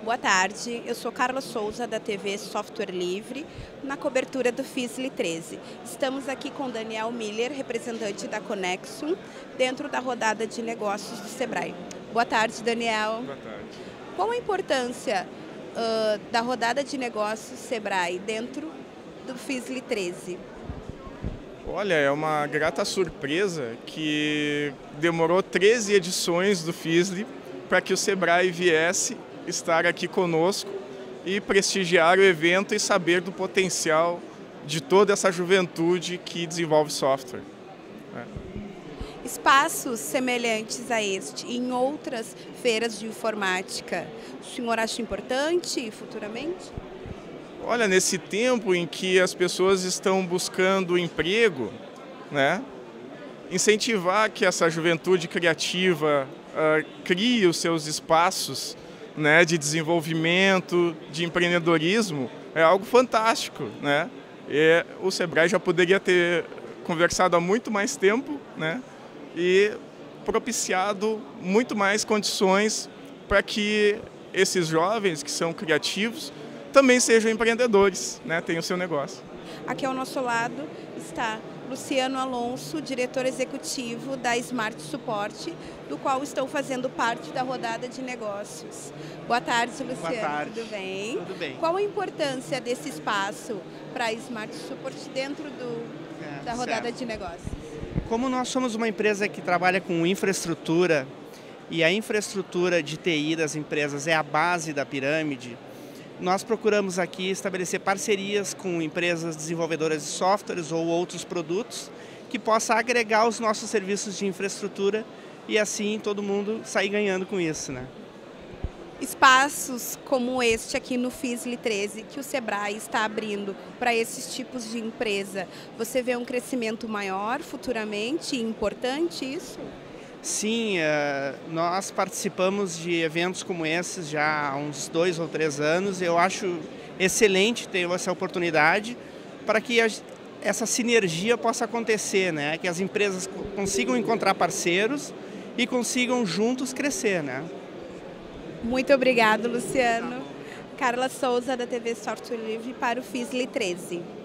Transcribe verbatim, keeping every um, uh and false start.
Boa tarde, eu sou Carla Souza da T V Software Livre, na cobertura do FISLI treze. Estamos aqui com Daniel Miller, representante da Conexum, dentro da rodada de negócios do Sebrae. Boa tarde, Daniel. Boa tarde. Qual a importância uh, da rodada de negócios Sebrae dentro do FISLI treze? Olha, é uma grata surpresa que demorou treze edições do FISLI para que o Sebrae viesse estar aqui conosco e prestigiar o evento e saber do potencial de toda essa juventude que desenvolve software. É. Espaços semelhantes a este em outras feiras de informática, o senhor acha importante futuramente? Olha, nesse tempo em que as pessoas estão buscando emprego, né, incentivar que essa juventude criativa uh, crie os seus espaços, né, de desenvolvimento, de empreendedorismo, é algo fantástico, né? E o Sebrae já poderia ter conversado há muito mais tempo, né, e propiciado muito mais condições para que esses jovens que são criativos também sejam empreendedores, né, tenham o seu negócio. Aqui ao nosso lado está Luciano Alonso, diretor executivo da Smart Support, do qual estou fazendo parte da rodada de negócios. Boa tarde, Luciano. Boa tarde. Tudo bem? Tudo bem. Qual a importância desse espaço para a Smart Support dentro do, é, da rodada certo. de negócios? Como nós somos uma empresa que trabalha com infraestrutura e a infraestrutura de T I das empresas é a base da pirâmide, nós procuramos aqui estabelecer parcerias com empresas desenvolvedoras de softwares ou outros produtos que possa agregar os nossos serviços de infraestrutura e assim todo mundo sair ganhando com isso, né? Espaços como este aqui no FISLI treze, que o Sebrae está abrindo para esses tipos de empresa, você vê um crescimento maior futuramente e importante isso? Sim, nós participamos de eventos como esses já há uns dois ou três anos. Eu acho excelente ter essa oportunidade para que essa sinergia possa acontecer, né? Que as empresas consigam encontrar parceiros e consigam juntos crescer, né? Muito obrigado, Luciano. Carla Souza, da T V Software Livre, para o FISLI treze.